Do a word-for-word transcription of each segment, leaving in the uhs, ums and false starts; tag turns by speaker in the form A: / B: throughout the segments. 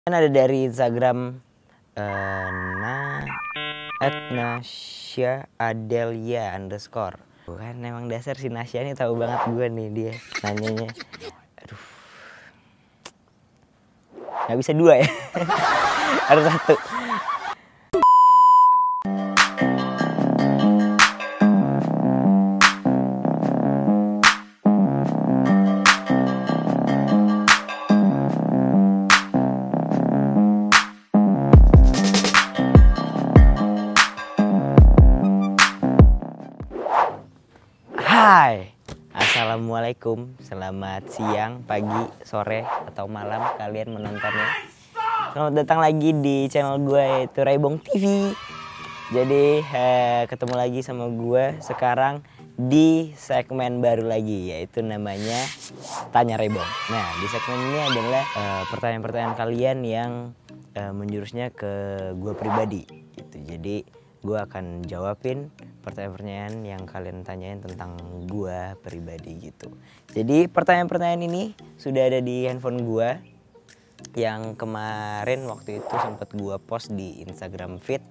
A: Kan ada dari Instagram uh, na at Nasya Adelia underscore. Kan emang dasar si Nasya ini tahu banget gue nih dia nanyanya. Aduh, nggak bisa dua ya, harus satu. Hai, assalamualaikum, selamat siang, pagi, sore, atau malam kalian menontonnya. Selamat datang lagi di channel gue yaitu Raibong T V. Jadi eh, ketemu lagi sama gue sekarang di segmen baru lagi yaitu namanya Tanya Raibong. Nah di segmen ini adalah eh, pertanyaan-pertanyaan kalian yang eh, menjurusnya ke gue pribadi. Gitu. Jadi gue akan jawabin pertanyaan-pertanyaan yang kalian tanyain tentang gue pribadi gitu. Jadi pertanyaan-pertanyaan ini sudah ada di handphone gue yang kemarin waktu itu sempat gue post di Instagram feed.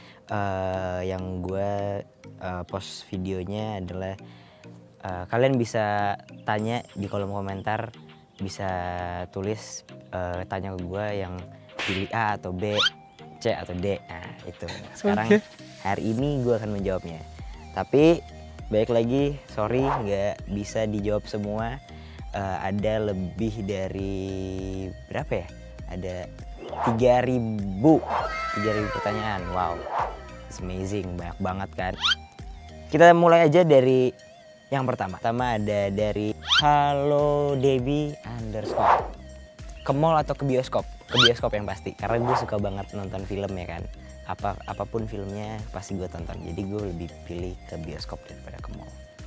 A: Uh, yang gue uh, post videonya adalah uh, kalian bisa tanya di kolom komentar, bisa tulis uh, tanya ke gue yang pilih A atau B, C atau D. Nah itu sekarang okay. Hari ini gue akan menjawabnya. Tapi baik lagi, sorry nggak bisa dijawab semua. Uh, ada lebih dari berapa ya? Ada tiga ribu pertanyaan. Wow, it's amazing, banyak banget kan. Kita mulai aja dari yang pertama. Pertama ada dari Halo Debbie underscore. Ke mall atau ke bioskop? Ke bioskop yang pasti, karena gue suka banget nonton film ya kan. Apa apapun filmnya pasti gue tonton, jadi gue lebih pilih ke bioskop daripada ke mall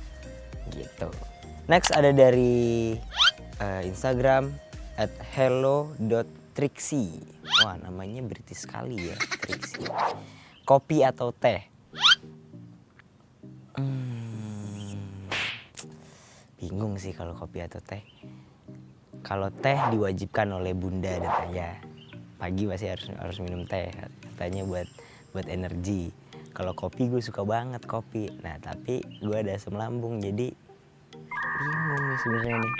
A: gitu. Next ada dari uh, Instagram at hello dot trixie. Wah namanya British sekali ya, Trixie. Kopi atau teh? Hmm, bingung sih kalau kopi atau teh. Kalau teh diwajibkan oleh bunda dan ayah, pagi pasti harus harus minum teh katanya buat buat energi. Kalau kopi gue suka banget kopi, nah tapi gue ada asam lambung jadi bingung nih sebenarnya nih.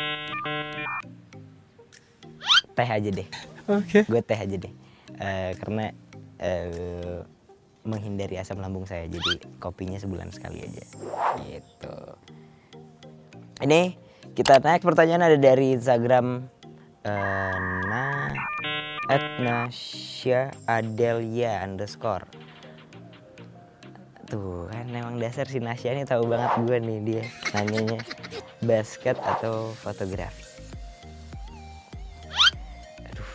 A: Teh aja deh. Oke. Okay. Gue teh aja deh, uh, karena uh, menghindari asam lambung saya, jadi kopinya sebulan sekali aja. Gitu. Ini kita naik pertanyaan ada dari Instagram uh, na at Nasya Adelia underscore. Tuh kan emang dasar si Nasya ini tahu banget gue nih dia nanyanya basket atau fotografi. Aduh,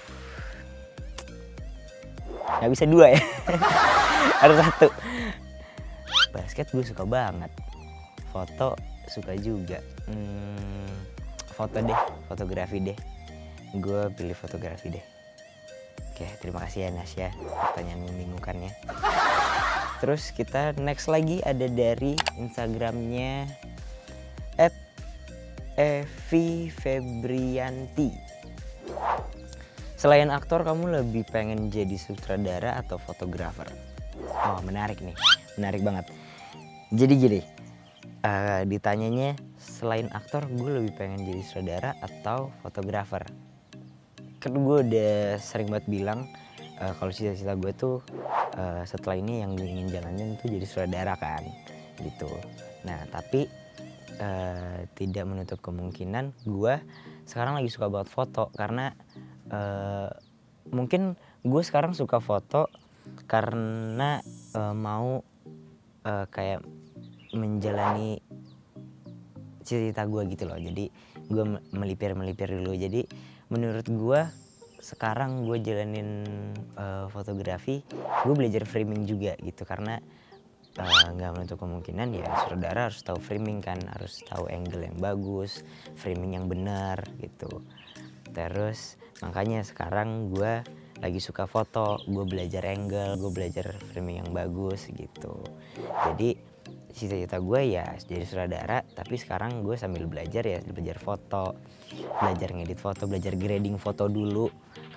A: nggak bisa dua ya, harus satu. Basket gue suka banget, foto suka juga. Hmm, foto deh, fotografi deh. Gue pilih fotografi deh. Oke, terima kasih ya Nasya, pertanyaan membingungkannya. Terus kita next lagi ada dari Instagramnya at Evi Febrianti. Selain aktor, kamu lebih pengen jadi sutradara atau fotografer? Oh menarik nih, menarik banget. Jadi gini, uh, ditanyanya selain aktor gue lebih pengen jadi sutradara atau fotografer. Kan gue udah sering banget bilang uh, kalau cita-cita gue tuh uh, setelah ini yang gue ingin jalanin tuh jadi sutradara kan gitu. Nah tapi uh, tidak menutup kemungkinan gue sekarang lagi suka banget foto, karena uh, mungkin gue sekarang suka foto karena uh, mau uh, kayak menjalani cita-cita gue gitu loh. Jadi gue melipir-melipir dulu. Jadi menurut gue sekarang gue jalanin uh, fotografi, gue belajar framing juga gitu, karena nggak uh, menutup kemungkinan ya sutradara harus tahu framing kan, harus tahu angle yang bagus, framing yang benar gitu. Terus makanya sekarang gue lagi suka foto, gue belajar angle, gue belajar framing yang bagus gitu. Jadi cita-cita gue ya jadi sutradara, tapi sekarang gue sambil belajar ya belajar foto, belajar ngedit foto, belajar grading foto dulu,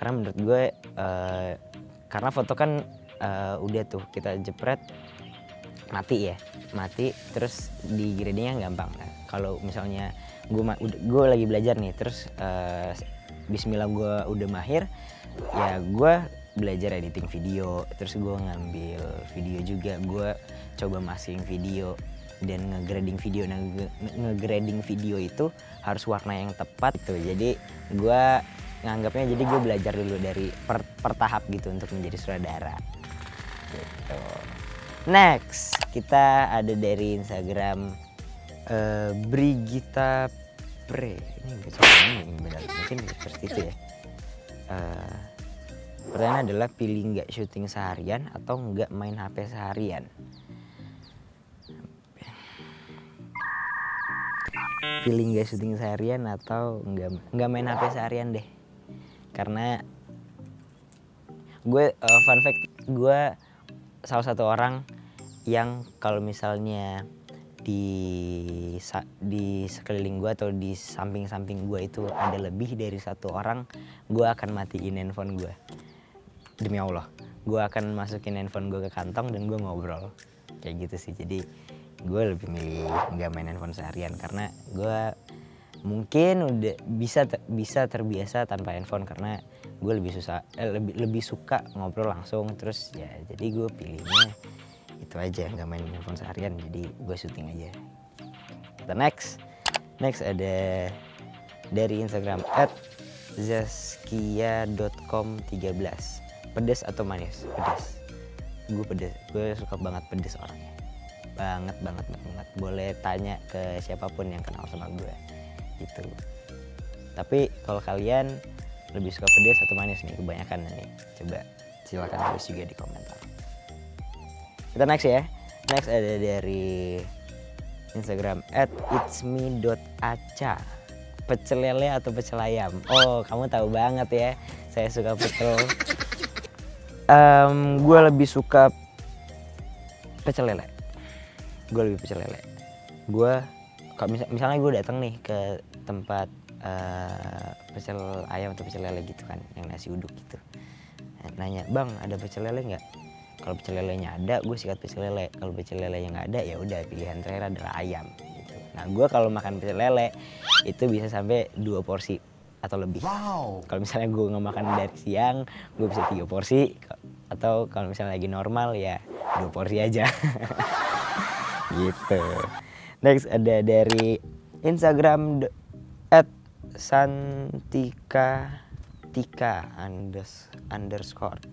A: Karena menurut gue uh, karena foto kan uh, udah tuh kita jepret mati ya, mati terus di gradingnya gampang. Nah, kalau misalnya gue gue lagi belajar nih, terus uh, Bismillah gue udah mahir, ya gue belajar editing video, terus gue ngambil video juga, gue coba masking video dan ngegrading video. Nah, ngegrading video itu harus warna yang tepat tuh. Jadi gue nganggapnya, jadi gue belajar dulu dari per, per tahap gitu untuk menjadi sutradara. Gitu. Next, kita ada dari Instagram uh, Brigita Pre. Ini ini benar, mungkin seperti itu ya. Uh, pertanyaan adalah pilih nggak syuting seharian atau nggak main H P seharian. Pilih nggak syuting seharian atau nggak nggak main H P seharian deh. Karena gue uh, fun fact, gue salah satu orang yang kalau misalnya di di sekeliling gue atau di samping-samping gue itu ada lebih dari satu orang, gue akan matiin handphone gue. Demi Allah, gue akan masukin handphone gue ke kantong dan gue ngobrol kayak gitu sih. Jadi gue lebih milih nggak main handphone seharian karena gue mungkin udah bisa bisa terbiasa tanpa handphone, karena gue lebih susah eh, lebih lebih suka ngobrol langsung. Terus ya jadi gue pilihnya itu aja, nggak main handphone seharian, jadi gue syuting aja. Kita next next ada dari Instagram at zaskia dot com tiga belas. Pedas atau manis? Pedas. Gue pedas, gue suka banget pedas orangnya, banget banget banget. Boleh tanya ke siapapun yang kenal sama gue gitu. Tapi kalau kalian lebih suka pedas atau manis nih kebanyakan nih, coba silakan tulis juga di komentar. Kita next ya. Next ada dari Instagram at itsme dot aca. Pecel lele atau pecel ayam? Oh, kamu tahu banget ya, saya suka pecel. um, gue lebih suka pecel lele. Gue lebih pecel lele. Gue kalau misal, misalnya gue datang nih ke tempat uh, pecel ayam atau pecel lele gitu kan, yang nasi uduk gitu. Nanya, bang ada pecel lele nggak? Kalau pecel lelenya ada, gue sikat pecel lele. Kalau pecel lelenya nggak ada, ya udah pilihan terakhir adalah ayam. Gitu. Nah, gue kalau makan pecel lele itu bisa sampai dua porsi atau lebih. Wow. Kalau misalnya gue nggak makan dari siang, gue bisa tiga porsi. Atau kalau misalnya lagi normal ya dua porsi aja. Gitu. Next ada dari Instagram at santika tika underscore.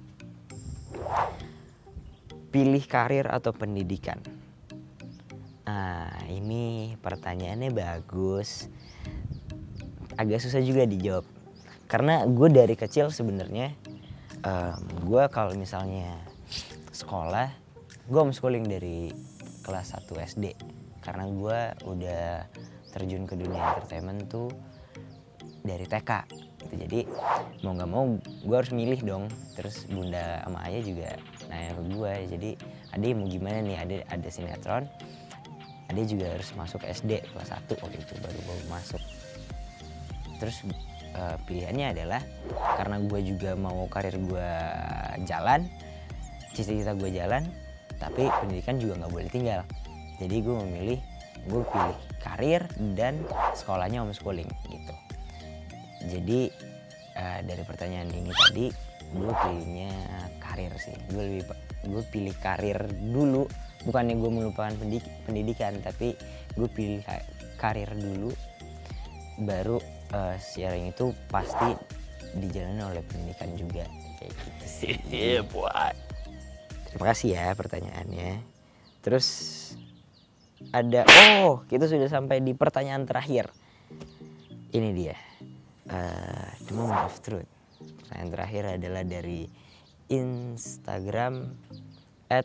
A: Pilih karir atau pendidikan? Nah, ini pertanyaannya bagus. Agak susah juga dijawab. Karena gue dari kecil sebenarnya, um, gue kalau misalnya sekolah, gue homeschooling dari kelas satu S D. Karena gue udah terjun ke dunia entertainment tuh dari T K. Jadi mau nggak mau gue harus milih dong. Terus bunda sama ayah juga nanya ke gue, jadi adek mau gimana nih, adek ada sinetron, adek juga harus masuk S D kelas satu waktu itu, baru baru masuk. Terus uh, pilihannya adalah karena gue juga mau karir gue jalan, cita-cita gue jalan, tapi pendidikan juga nggak boleh tinggal. Jadi gue memilih, gue pilih karir dan sekolahnya homeschooling gitu. Jadi uh, dari pertanyaan ini tadi, gue pilihnya karir sih. Gue lebih gue pilih karir dulu, bukannya gue melupakan pendidik, pendidikan, tapi gue pilih karir dulu, baru uh, sharing itu pasti dijalani oleh pendidikan juga kayak gitu sih. Yeah, boy. Terima kasih ya pertanyaannya. Terus ada, oh kita sudah sampai di pertanyaan terakhir. Ini dia, uh, the moment of truth. Pertanyaan terakhir adalah dari Instagram at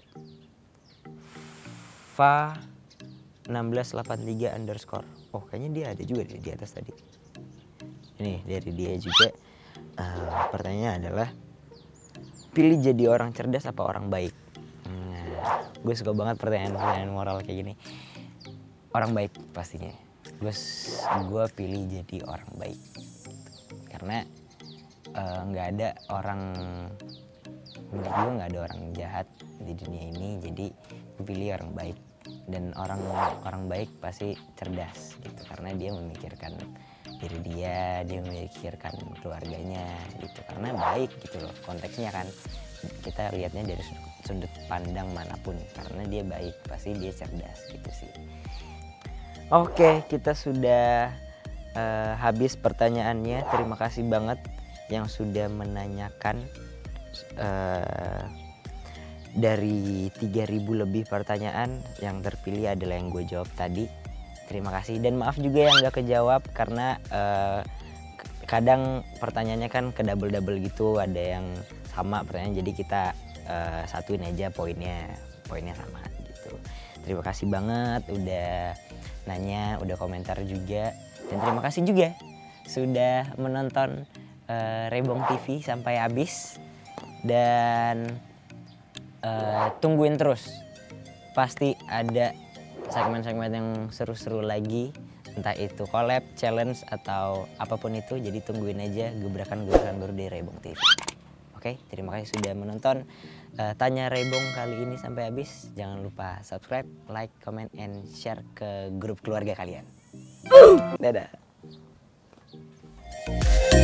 A: fa enam belas delapan tiga underscore. Oh kayaknya dia ada juga di, di atas tadi. Ini dari dia juga. Uh, pertanyaannya adalah, pilih jadi orang cerdas apa orang baik? Nah, gue suka banget pertanyaan-pertanyaan moral kayak gini. Orang baik pastinya. Gue gue pilih jadi orang baik. Karena nggak uh, ada orang, menurut gue nggak ada orang jahat di dunia ini, jadi gue pilih orang baik. Dan orang orang baik pasti cerdas gitu, karena dia memikirkan diri dia, dia memikirkan keluarganya gitu, karena baik gitu loh konteksnya kan, kita lihatnya dari sudut pandang manapun, karena dia baik pasti dia cerdas gitu sih. Oke, kita sudah uh, habis pertanyaannya. Terima kasih banget yang sudah menanyakan. Uh, dari tiga ribu lebih pertanyaan, yang terpilih adalah yang gue jawab tadi. Terima kasih, dan maaf juga yang gak kejawab karena uh, kadang pertanyaannya kan ke double-double gitu, ada yang sama pertanyaan, jadi kita uh, satuin aja poinnya, poinnya sama gitu. Terima kasih banget udah nanya, udah komentar juga, dan terima kasih juga sudah menonton uh, Raybong T V sampai habis. Dan uh, tungguin terus, pasti ada segmen-segmen yang seru-seru lagi, entah itu collab, challenge, atau apapun itu. Jadi tungguin aja gebrakan-gebrakan baru di Raybong T V. Oke, terima kasih sudah menonton uh, Tanya Raybong kali ini sampai habis. Jangan lupa subscribe, like, comment, and share ke grup keluarga kalian. Dadah.